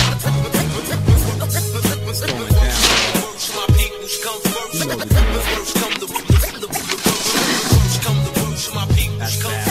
It's going down. You know the deal. That's that.